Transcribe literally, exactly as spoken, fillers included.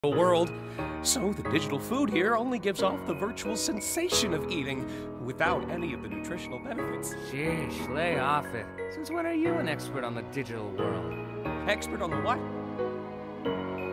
world. So the digital food here only gives off the virtual sensation of eating without any of the nutritional benefits. Sheesh, lay off it. Since when are you an expert on the digital world? Expert on the what?